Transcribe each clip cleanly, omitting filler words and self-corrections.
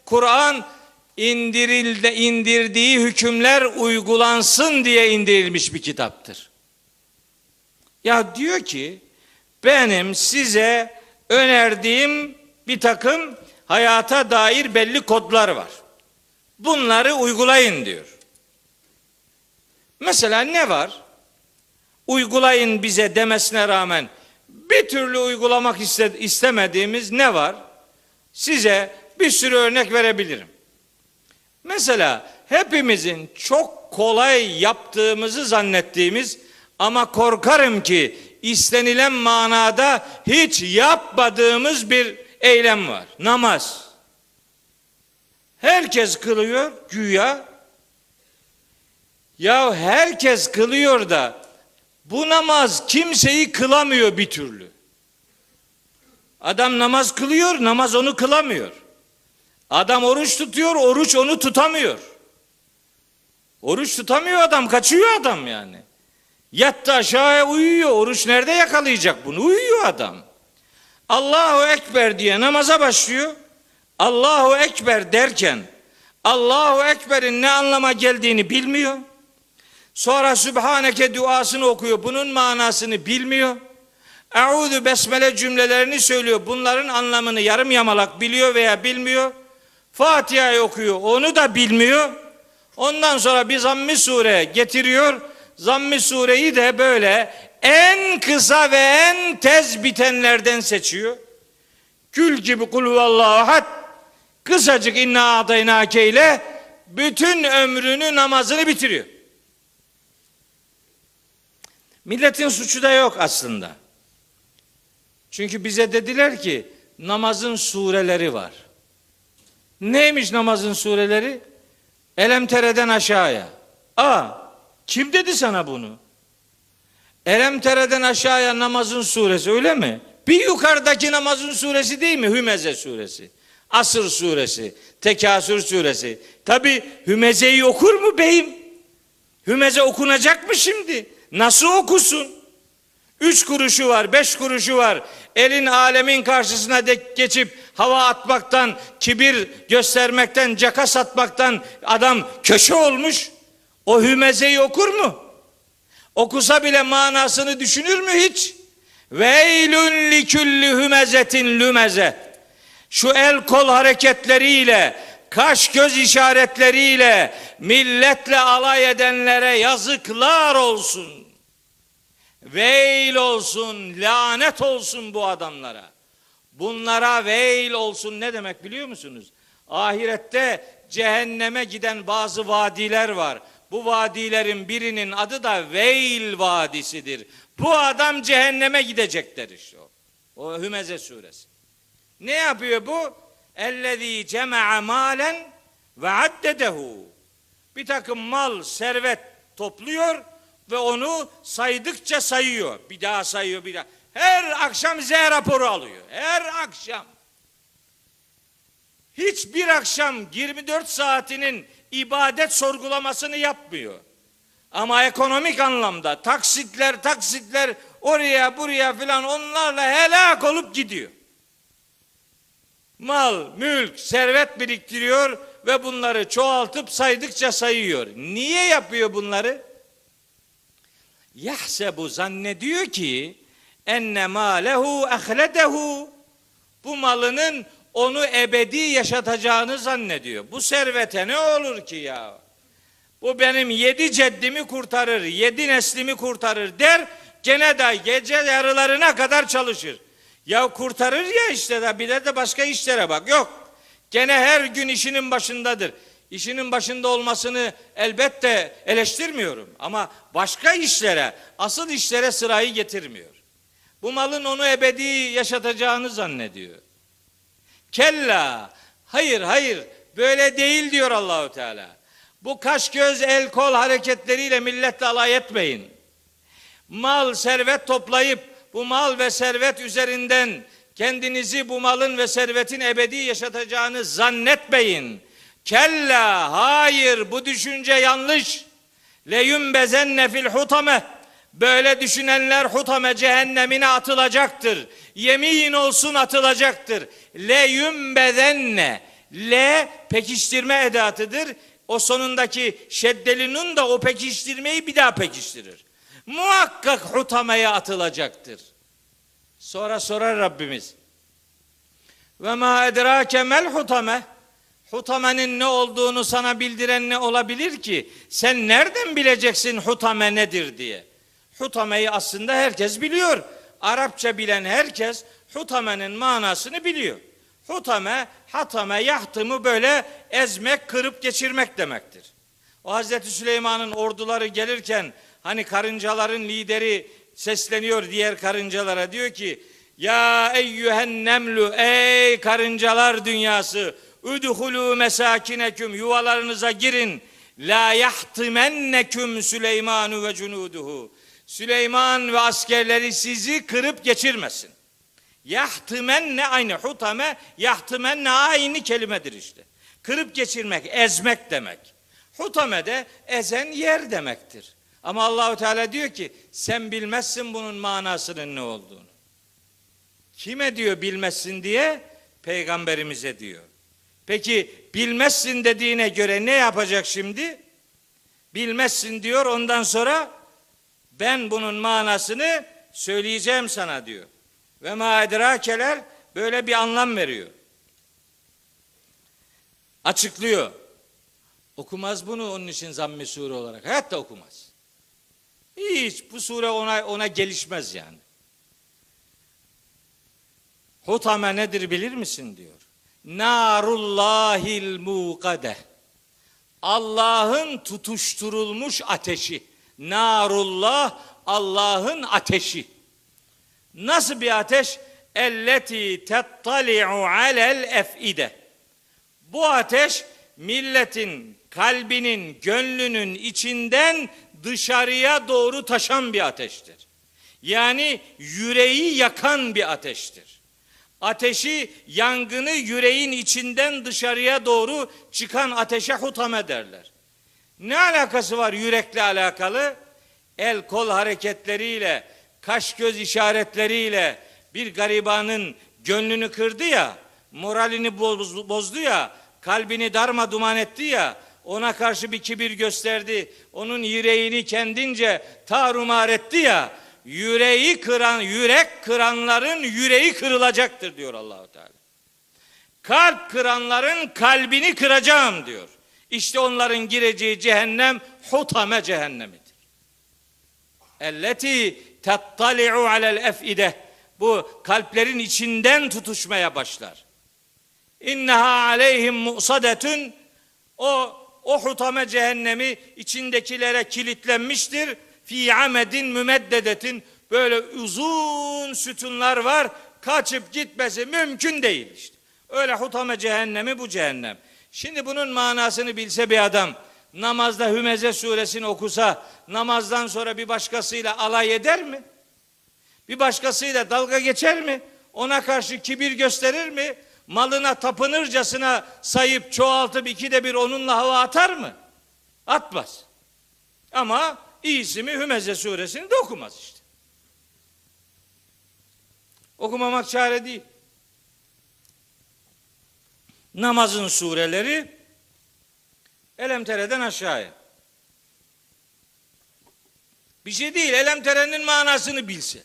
Kur'an indirdiği hükümler uygulansın diye indirilmiş bir kitaptır. Ya diyor ki benim size önerdiğim bir takım hayata dair belli kodlar var. Bunları uygulayın diyor. Mesela ne var? Uygulayın bize demesine rağmen bir türlü uygulamak istemediğimiz ne var? Size bir sürü örnek verebilirim. Mesela hepimizin çok kolay yaptığımızı zannettiğimiz ama korkarım ki istenilen manada hiç yapmadığımız bir eylem var. Namaz. Herkes kılıyor güya. Ya herkes kılıyor da bu namaz kimseyi kılamıyor bir türlü. Adam namaz kılıyor, namaz onu kılamıyor. Adam oruç tutuyor, oruç onu tutamıyor. Oruç tutamıyor adam, kaçıyor adam yani. Yattı aşağıya uyuyor, oruç nerede yakalayacak bunu? Uyuyor adam. Allahu Ekber diye namaza başlıyor. Allahu Ekber derken Allahu Ekber'in ne anlama geldiğini bilmiyor. Sonra Sübhaneke duasını okuyor. Bunun manasını bilmiyor. Eûzü besmele cümlelerini söylüyor. Bunların anlamını yarım yamalak biliyor veya bilmiyor. Fatiha'yı okuyor. Onu da bilmiyor. Ondan sonra bir zamm-ı sure getiriyor. Zamm-ı sureyi de böyle en kısa ve en tez bitenlerden seçiyor. Kül gibi kul huvallahu ahad. Kısacık inna a'taynâke ile bütün ömrünü namazını bitiriyor. Milletin suçu da yok aslında. Çünkü bize dediler ki namazın sureleri var. Neymiş namazın sureleri? Elemtere'den aşağıya. Kim dedi sana bunu? Elemtere'den aşağıya namazın suresi öyle mi? Bir yukarıdaki namazın suresi değil mi? Hümeze suresi, Asr suresi, Tekasür suresi. Tabi Hümeze'yi okur mu beyim? Hümeze okunacak mı şimdi? Nasıl okusun? 3 kuruşu var, 5 kuruşu var. Elin alemin karşısına geçip hava atmaktan, kibir göstermekten, caka satmaktan adam köşe olmuş. O Hümeze'yi okur mu? Okusa bile manasını düşünür mü hiç? Veylün likülli hümezetin lümeze. Şu el kol hareketleriyle, kaş göz işaretleriyle milletle alay edenlere yazıklar olsun. Veil olsun, lanet olsun bu adamlara. Bunlara veil olsun ne demek biliyor musunuz? Ahirette cehenneme giden bazı vadiler var. Bu vadilerin birinin adı da Veil Vadisidir. Bu adam cehenneme gidecekler işte o. O Hümeze suresi. Ne yapıyor bu? Ellezî cema'a mâlen ve addedehu. Bir takım mal, servet topluyor ve onu saydıkça sayıyor. Bir daha sayıyor, bir daha. Her akşam Z raporu alıyor. Her akşam. Hiçbir akşam 24 saatinin ibadet sorgulamasını yapmıyor. Ama ekonomik anlamda taksitler oraya buraya filan onlarla helak olup gidiyor. Mal, mülk, servet biriktiriyor ve bunları çoğaltıp saydıkça sayıyor. Niye yapıyor bunları? Yahsebu zannediyor ki enne mâlehu ehledehu. Bu malının onu ebedi yaşatacağını zannediyor. Bu servete ne olur ki ya? Bu benim 7 ceddimi kurtarır, 7 neslimi kurtarır der. Gene de gece yarılarına kadar çalışır. Ya kurtarır ya işte de bir de başka işlere bak. Yok. Gene her gün işinin başındadır. İşinin başında olmasını elbette eleştirmiyorum. Ama başka işlere, asıl işlere sırayı getirmiyor. Bu malın onu ebedi yaşatacağını zannediyor. Kella, hayır, böyle değil diyor Allahu Teala. Bu kaş göz el kol hareketleriyle milletle alay etmeyin. Mal servet toplayıp bu mal ve servet üzerinden kendinizi bu malın ve servetin ebedi yaşatacağını zannetmeyin. Kella, hayır, bu düşünce yanlış. Leyumbezenne fil hutame. Böyle düşünenler hutame cehennemine atılacaktır. Yemin olsun atılacaktır. Leyumbezenne. L pekiştirme edatıdır. O sonundaki şeddeli nun da o pekiştirmeyi bir daha pekiştirir. Muhakkak hutameye atılacaktır. Sonra sorar Rabbimiz. Ve ma edrake mel hutame. Hutamenin ne olduğunu sana bildiren ne olabilir ki? Sen nereden bileceksin hutame nedir diye. Hutameyi aslında herkes biliyor. Arapça bilen herkes hutamenin manasını biliyor. Hutame, hatame, yahtımı böyle ezmek, kırıp geçirmek demektir. O Hazreti Süleyman'ın orduları gelirken hani karıncaların lideri sesleniyor diğer karıncalara, diyor ki ya eyyühen nemlu, ey karıncalar dünyası, udhulu mesakineküm, yuvalarınıza girin, la yahtimenneküm Süleymanu ve cunuduhu, Süleyman ve askerleri sizi kırıp geçirmesin. Yahtimenne aynı, hutame yahtimenne aynı kelimedir işte. Kırıp geçirmek, ezmek demek. Hutame de ezen yer demektir. Ama Allahu Teala diyor ki sen bilmezsin bunun manasının ne olduğunu. Kime diyor bilmezsin diye? Peygamberimize diyor. Peki bilmezsin dediğine göre ne yapacak şimdi? Bilmezsin diyor, ondan sonra ben bunun manasını söyleyeceğim sana diyor. Ve ma edrakeler böyle bir anlam veriyor. Açıklıyor. Okumaz bunu onun için zamm-ı sure olarak. Hayatta okumaz. Hiç bu sure ona gelişmez yani. Hutame nedir bilir misin diyor. Narullahil muqadeh. Allah'ın tutuşturulmuş ateşi. Narullah, Allah'ın ateşi. Nasıl bir ateş? Elleti tettali'u alel ef'ide. Bu ateş milletin kalbinin, gönlünün içinden dışarıya doğru taşan bir ateştir. Yani yüreği yakan bir ateştir. Ateşi, yangını yüreğin içinden dışarıya doğru çıkan ateşe hutame derler. Ne alakası var yürekle alakalı? El kol hareketleriyle, kaş göz işaretleriyle bir garibanın gönlünü kırdı ya, moralini bozdu ya, kalbini darmaduman etti ya, ona karşı bir kibir gösterdi, onun yüreğini kendince tarumar etti ya, yürek kıranların yüreği kırılacaktır diyor Allahu Teala. Kalp kıranların kalbini kıracağım diyor. İşte onların gireceği cehennem hutame cehennemidir. Elleti tettali'u alel ef'ide. Bu kalplerin içinden tutuşmaya başlar. İnneha aleyhim mu'sadetun. O hutame cehennemi içindekilere kilitlenmiştir. Fi amedin mümeddedetin. Böyle uzun sütunlar var. Kaçıp gitmesi mümkün değil işte. Öyle hutame cehennemi bu cehennem. Şimdi bunun manasını bilse bir adam, namazda Hümeze suresini okusa, namazdan sonra bir başkasıyla alay eder mi? Bir başkasıyla dalga geçer mi? Ona karşı kibir gösterir mi? Malına tapınırcasına sayıp çoğaltıp ikide bir onunla hava atar mı? Atmaz. Ama iyisi mi Hümeze suresini de okumaz işte. Okumamak çare değil. Namazın sureleri Elemtere'den aşağıya. Bir şey değil, Elemtere'nin manasını bilse.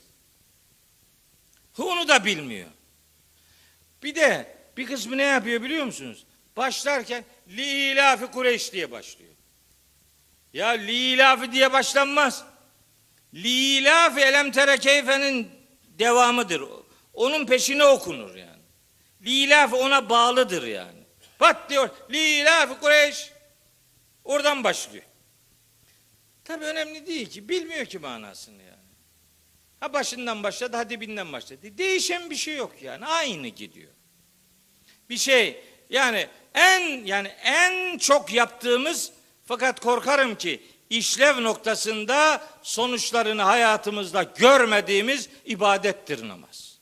Onu da bilmiyor. Bir de bir kısmı ne yapıyor biliyor musunuz? Başlarken Li-ilafi Kureyş diye başlıyor. Ya Li-ilafi diye başlanmaz. Li-ilafi Elemtere Keyfe'nin devamıdır. Onun peşine okunur yani. Li-ilafi ona bağlıdır yani. Pat diyor Li-ilafi Kureyş. Oradan başlıyor. Tabii önemli değil ki. Bilmiyor ki manasını yani. Ha başından başladı, ha dibinden başladı. Değişen bir şey yok yani. Aynı gidiyor. Bir şey yani en çok yaptığımız, fakat korkarım ki işlev noktasında sonuçlarını hayatımızda görmediğimiz ibadettir namaz.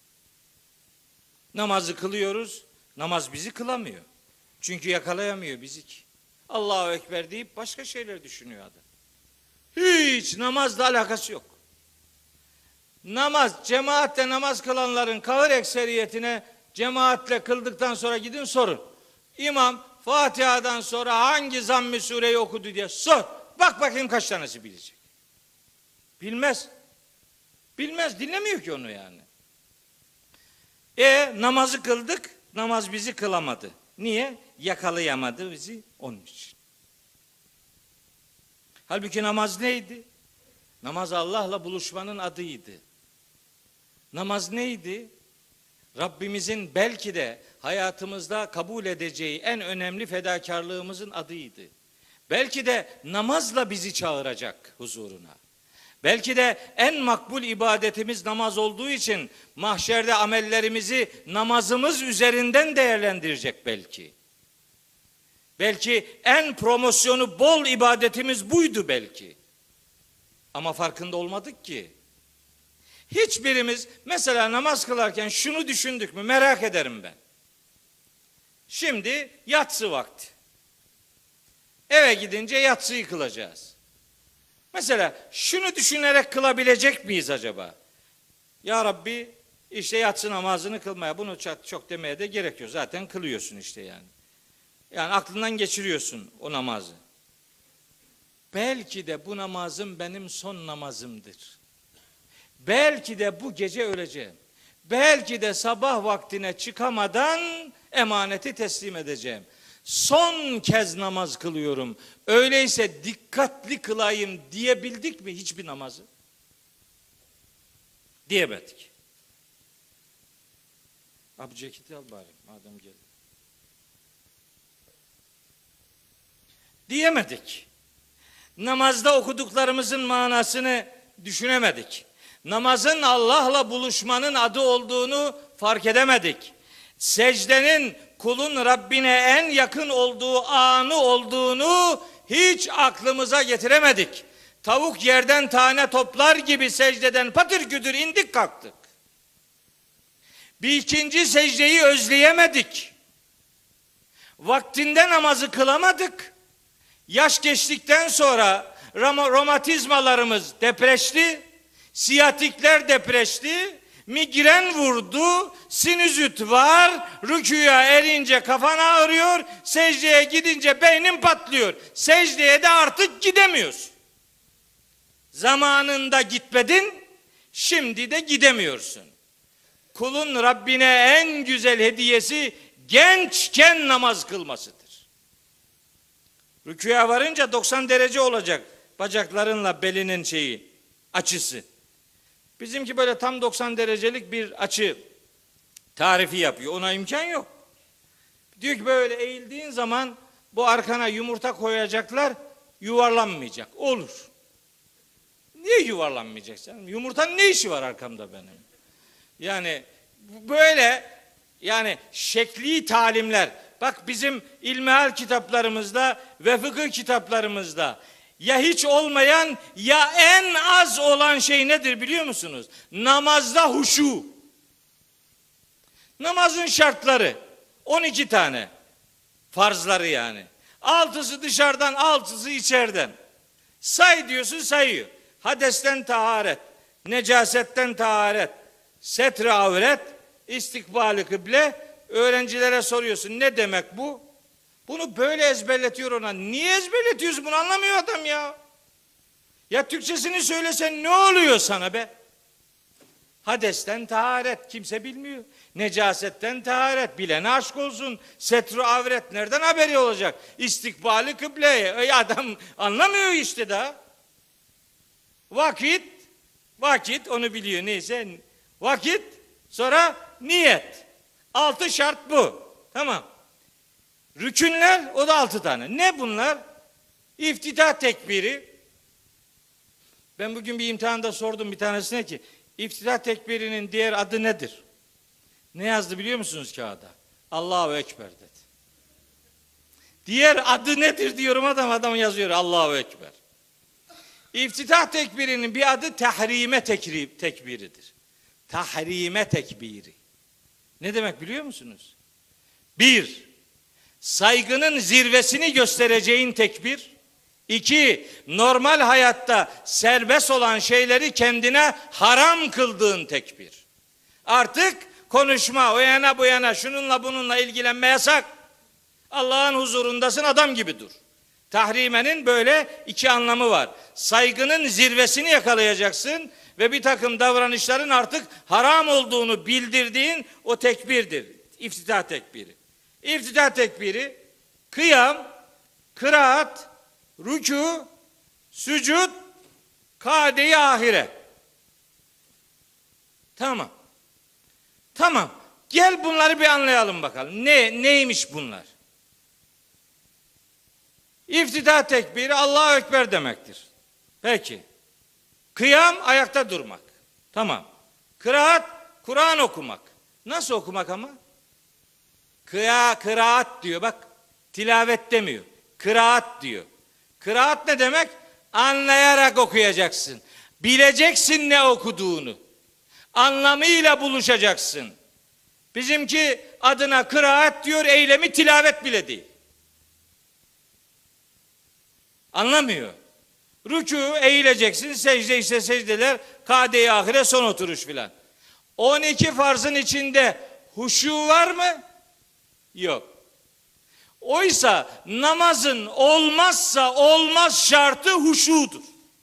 Namazı kılıyoruz. Namaz bizi kılamıyor. Çünkü yakalayamıyor bizi ki. Allahu Ekber deyip başka şeyler düşünüyor adam. Hiç namazla alakası yok. Namaz, cemaatle namaz kılanların kahır ekseriyetine cemaatle kıldıktan sonra gidin sorun. İmam Fatiha'dan sonra hangi zamm-ı sureyi okudu diye sor. Bak bakayım kaç tanesi bilecek. Bilmez. Bilmez, dinlemiyor ki onu yani. Namazı kıldık, namaz bizi kılamadı. Niye? Yakalayamadı bizi onun için. Halbuki namaz neydi? Namaz Allah'la buluşmanın adıydı. Namaz neydi? Rabbimizin belki de hayatımızda kabul edeceği en önemli fedakarlığımızın adıydı. Belki de namazla bizi çağıracak huzuruna. Belki de en makbul ibadetimiz namaz olduğu için mahşerde amellerimizi namazımız üzerinden değerlendirecek belki. Belki en promosyonu bol ibadetimiz buydu belki. Ama farkında olmadık ki. Hiçbirimiz mesela namaz kılarken şunu düşündük mü merak ederim ben. Şimdi yatsı vakti. Eve gidince yatsıyı kılacağız. Mesela şunu düşünerek kılabilecek miyiz acaba? Ya Rabbi işte yatsı namazını kılmaya, bunu çok demeye de gerek yok. Zaten kılıyorsun işte yani. Yani aklından geçiriyorsun o namazı. Belki de bu namazım benim son namazımdır. Belki de bu gece öleceğim. Belki de sabah vaktine çıkamadan emaneti teslim edeceğim. Son kez namaz kılıyorum. Öyleyse dikkatli kılayım diyebildik mi hiçbir namazı? Diyemedik. Abi ceketi al bari madem geldi. Diyemedik. Namazda okuduklarımızın manasını düşünemedik. Namazın Allah'la buluşmanın adı olduğunu fark edemedik. Secdenin kulun Rabbine en yakın olduğu anı olduğunu hiç aklımıza getiremedik. Tavuk yerden tane toplar gibi secdeden patır kütür indik kalktık. Bir ikinci secdeyi özleyemedik. Vaktinde namazı kılamadık. Yaş geçtikten sonra romatizmalarımız depreşti, siyatikler depreşti, migren vurdu, sinüzit var, rüküya erince kafan ağrıyor, secdeye gidince beynin patlıyor. Secdeye de artık gidemiyorsun. Zamanında gitmedin, şimdi de gidemiyorsun. Kulun Rabbine en güzel hediyesi gençken namaz kılmasıdır. Rüküya varınca 90 derece olacak bacaklarınla belinin açısı. Bizimki böyle tam 90 derecelik bir açı tarifi yapıyor. Ona imkan yok. Diyor ki böyle eğildiğin zaman bu arkana yumurta koyacaklar, yuvarlanmayacak. Olur. Niye yuvarlanmayacak canım? Yumurtanın ne işi var arkamda benim? Yani böyle yani şekli talimler. Bak bizim ilmihal kitaplarımızda ve fıkıh kitaplarımızda ya hiç olmayan ya en az olan şey nedir biliyor musunuz? Namazda huşu. Namazın şartları 12 tane. Farzları yani. 6'sı dışarıdan, 6'sı içeriden. Say diyorsun sayıyor. Hadesten taharet, necasetten taharet, setre avret, istikbali kıble. Öğrencilere soruyorsun ne demek bu? Bunu böyle ezberletiyor ona. Niye ezberletiyorsun bunu anlamıyor adam ya. Ya Türkçesini söylesen ne oluyor sana be? Hadesten taharet kimse bilmiyor. Necasetten taharet bilene aşk olsun. Setru avret nereden haberi olacak? İstikbali kıbleye. Adam anlamıyor işte daha. Vakit onu biliyor neyse. Vakit sonra niyet. 6 şart bu. Tamam. Rükünler o da 6 tane. Ne bunlar? İftitah tekbiri. Ben bugün bir imtihanda sordum bir tanesine ki İftitah tekbirinin diğer adı nedir? Ne yazdı biliyor musunuz kağıda? Allahu Ekber dedi. Diğer adı nedir diyorum adam yazıyor Allahu Ekber. İftitah tekbirinin bir adı tahrime tekbiridir. Tahrime tekbiri. Ne demek biliyor musunuz? 1. Saygının zirvesini göstereceğin tekbir. 2. Normal hayatta serbest olan şeyleri kendine haram kıldığın tekbir. Artık konuşma, o yana bu yana, şununla bununla ilgilenme yasak. Allah'ın huzurundasın, adam gibi dur. Tahrimenin böyle iki anlamı var. Saygının zirvesini yakalayacaksın ve bir takım davranışların artık haram olduğunu bildirdiğin o tekbirdir. İftitah tekbiri. İftitah tekbiri, kıyam, kıraat, rükû, sücud, kade-i ahire. Tamam. Tamam. Gel bunları bir anlayalım bakalım. Neymiş bunlar? İftitah tekbiri Allahu Ekber demektir. Peki. Kıyam ayakta durmak. Tamam. Kıraat Kur'an okumak. Nasıl okumak ama? Kıraat diyor bak. Tilavet demiyor. Kıraat diyor. Kıraat ne demek? Anlayarak okuyacaksın. Bileceksin ne okuduğunu. Anlamıyla buluşacaksın. Bizimki adına kıraat diyor, eylemi tilavet bile değil. Anlamıyor. Rükû eğileceksin, secde ise secdeler, kade-i ahire son oturuş filan. 12 farzın içinde huşu var mı? Yok. Oysa namazın olmazsa olmaz şartı huşudur.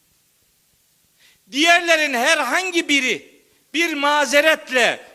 Diğerlerin herhangi biri bir mazeretle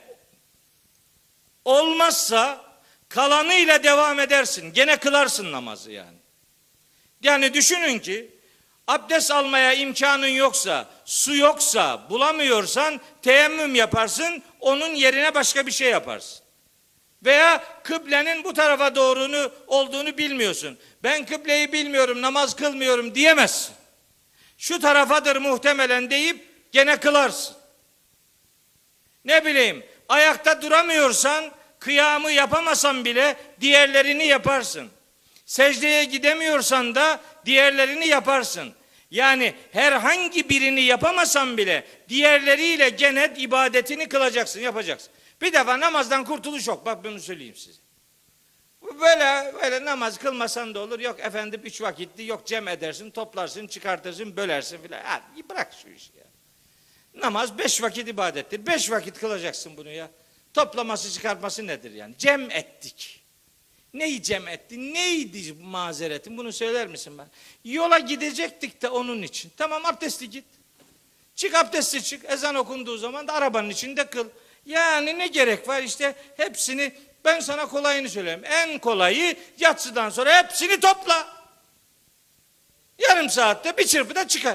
olmazsa kalanıyla devam edersin. Gene kılarsın namazı yani. Yani düşünün ki abdest almaya imkanın yoksa, su yoksa, bulamıyorsan teyemmüm yaparsın, onun yerine başka bir şey yaparsın. Veya kıblenin bu tarafa doğru olduğunu bilmiyorsun. Ben kıbleyi bilmiyorum, namaz kılmıyorum diyemezsin. Şu tarafadır muhtemelen deyip gene kılarsın. Ne bileyim, ayakta duramıyorsan, kıyamı yapamasan bile diğerlerini yaparsın. Secdeye gidemiyorsan da diğerlerini yaparsın. Yani herhangi birini yapamasan bile diğerleriyle gene ibadetini kılacaksın, yapacaksın. Bir defa namazdan kurtuluş yok. Bak bunu söyleyeyim size. Böyle namaz kılmasan da olur. Yok efendim 3 vakitli, yok cem edersin, toplarsın, çıkartırsın, bölersin filan. Bırak şu işi ya. Namaz 5 vakit ibadettir. 5 vakit kılacaksın bunu ya. Toplaması çıkartması nedir yani? Cem ettik. Neyi cem ettin? Neydi mazeretin? Bunu söyler misin bana? Yola gidecektik de onun için. Tamam abdestli git. Çık abdestli çık. Ezan okunduğu zaman da arabanın içinde kıl. Yani ne gerek var işte hepsini, ben sana kolayını söyleyeyim. En kolayı yatsıdan sonra hepsini topla. Yarım saatte bir çırpıda çıkar.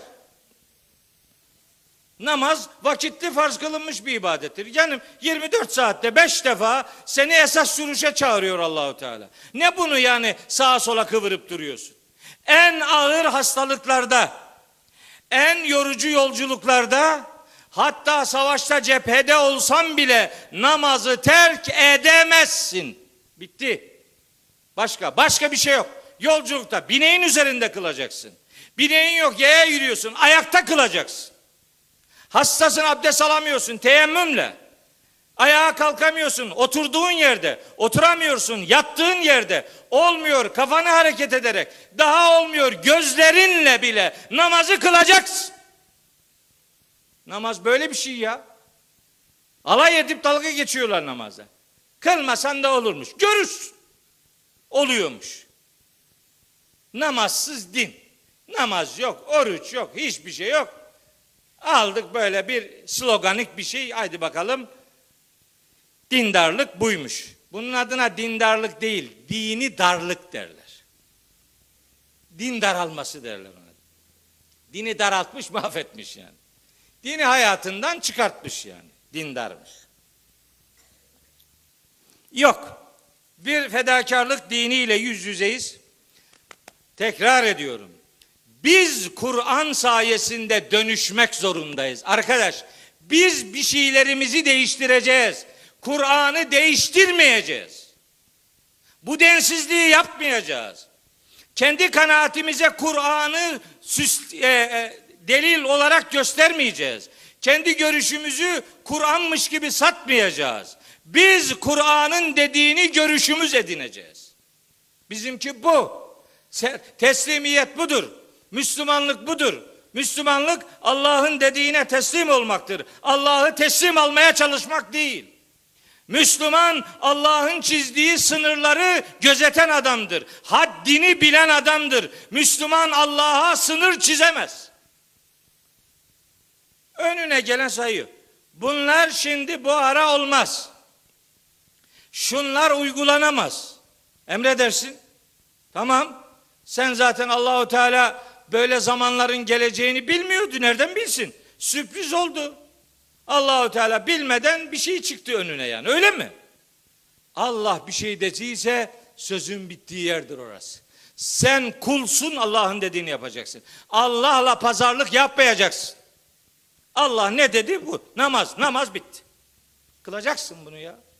Namaz vakitli farz kılınmış bir ibadettir. Yani 24 saatte 5 defa seni esas sürüşe çağırıyor Allahu Teala. Ne bunu yani sağa sola kıvırıp duruyorsun? En ağır hastalıklarda, en yorucu yolculuklarda, hatta savaşta cephede olsan bile namazı terk edemezsin. Bitti. Başka bir şey yok. Yolculukta bineğin üzerinde kılacaksın. Bineğin yok, yaya yürüyorsun, ayakta kılacaksın. Hastasın, abdest alamıyorsun teyemmümle. Ayağa kalkamıyorsun oturduğun yerde, oturamıyorsun yattığın yerde, olmuyor kafanı hareket ederek, daha olmuyor gözlerinle bile namazı kılacaksın. Namaz böyle bir şey ya. Alay edip dalga geçiyorlar namaza. Kılmasan da olurmuş. Görürsün. Oluyormuş. Namazsız din. Namaz yok, oruç yok, hiçbir şey yok. Aldık böyle bir sloganik bir şey. Haydi bakalım. Dindarlık buymuş. Bunun adına dindarlık değil, dini darlık derler. Din daralması derler ona. Dini daraltmış, mahvetmiş yani. Dini hayatından çıkartmış yani. Dindarmış. Yok. Bir fedakarlık diniyle yüz yüzeyiz. Tekrar ediyorum. Biz Kur'an sayesinde dönüşmek zorundayız. Arkadaş, biz bir şeylerimizi değiştireceğiz. Kur'an'ı değiştirmeyeceğiz. Bu densizliği yapmayacağız. Kendi kanaatimize Kur'an'ı delil olarak göstermeyeceğiz. Kendi görüşümüzü Kur'an'mış gibi satmayacağız. Biz Kur'an'ın dediğini görüşümüz edineceğiz. Bizimki bu. Teslimiyet budur. Müslümanlık budur. Müslümanlık Allah'ın dediğine teslim olmaktır. Allah'ı teslim almaya çalışmak değil. Müslüman Allah'ın çizdiği sınırları gözeten adamdır. Haddini bilen adamdır. Müslüman Allah'a sınır çizemez. Önüne gelen sayıyor. Bunlar şimdi bu ara olmaz. Şunlar uygulanamaz. Emredersin. Tamam. Sen zaten Allahu Teala böyle zamanların geleceğini bilmiyordu. Nereden bilsin? Sürpriz oldu. Allahu Teala bilmeden bir şey çıktı önüne yani. Öyle mi? Allah bir şey dediyse sözün bittiği yerdir orası. Sen kulsun, Allah'ın dediğini yapacaksın. Allah'la pazarlık yapmayacaksın. Allah ne dedi bu? Namaz bitti. Kılacaksın bunu ya.